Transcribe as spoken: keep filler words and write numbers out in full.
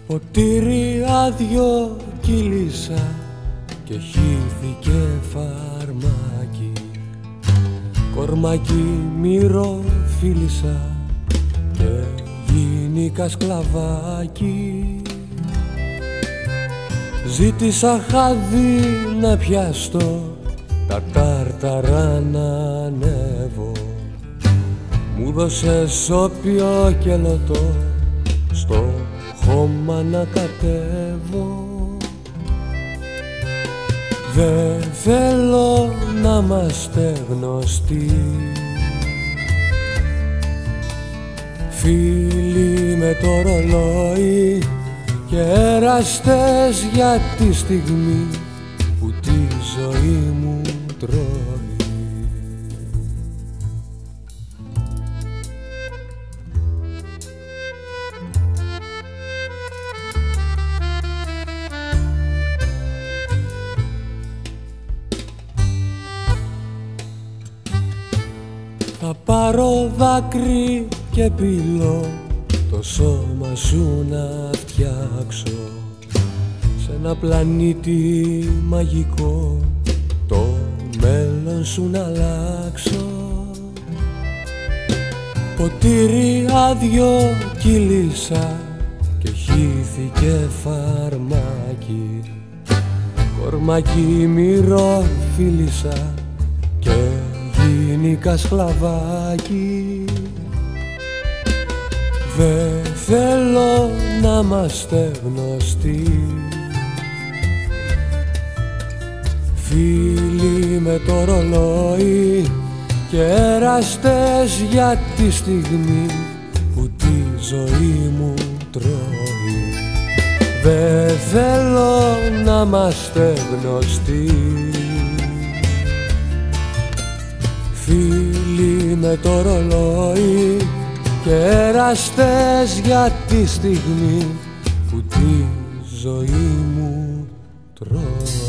Ποτήρι άδειο κύλησα και χύθηκε φαρμάκι. Κορμάκι μύρο φίλησα και γίνηκα σκλαβάκι. Ζήτησα χάδι να πιάστο, τα τάρταρα να ανέβω. Μου δώσες όπιο και λωτό, στο χώμα να κατέβω. Δε θέλω να είμαστε γνωστοί, φίλοι με το ρολόι και έραστες για τη στιγμή που τη ζωή μου τρώει. Θα πάρω δάκρυ και πύλω, το σώμα σου να φτιάξω σε ένα πλανήτη μαγικό, το μέλλον σου να αλλάξω. Ποτήρι άδειο κύλησα και χύθηκε φαρμάκι. Κορμάκι μύρο φίλησα και γίνηκα σκλαβάκι. Δε θέλω να είμαστε γνωστοί, φίλοι με το ρολόι και έραστες για τη στιγμή που τη ζωή μου τρώει. Δε θέλω να είμαστε γνωστοί, φίλοι με το ρολόι και έραστες για τη στιγμή που τη ζωή μου τρώει.